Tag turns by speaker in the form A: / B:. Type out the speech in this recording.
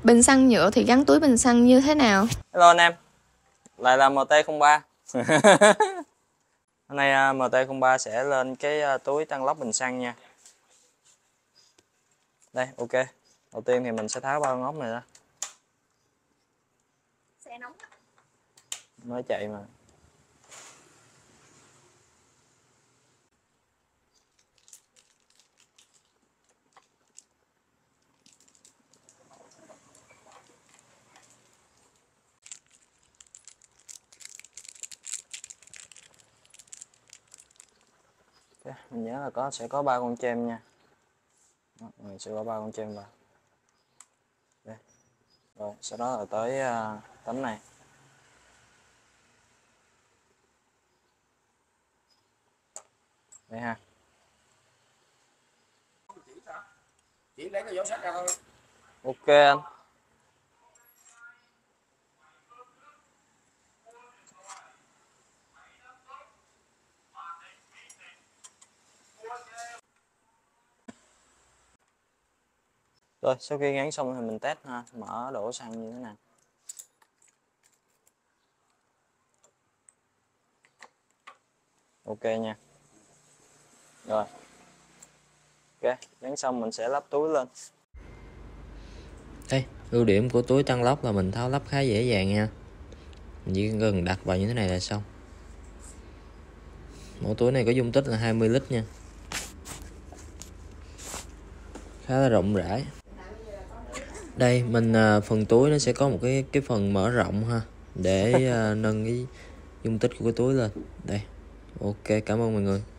A: Bình xăng nhựa thì gắn túi bình xăng như thế nào?
B: Hello anh em, lại là MT03. Hôm nay MT03 sẽ lên cái túi tăng lốc bình xăng nha. Đây, ok. Đầu tiên thì mình sẽ tháo bao ngóc này ra.
A: Xe nóng.
B: Mới chạy mà. Okay, mình nhớ là sẽ có 3 con chêm nha. Đó, mình sẽ có 3 con chêm vào. Đây. Rồi, sau đó là tới tấm này. Đây ha.
C: Chỉ lấy cái giỏ sách ra thôi.
B: Ok anh. Rồi, sau khi gắn xong thì mình test ha, mở đổ xăng như thế nào. Ok nha. Rồi. Ok, gắn xong mình sẽ lắp túi lên. Đây, ưu điểm của túi tăng lốc là mình tháo lắp khá dễ dàng nha. Mình chỉ cần đặt vào như thế này là xong. Mẫu túi này có dung tích là 20 lít nha. Khá là rộng rãi. Đây phần túi nó sẽ có một cái phần mở rộng ha, để nâng cái dung tích của cái túi lên. Đây. Ok, cảm ơn mọi người.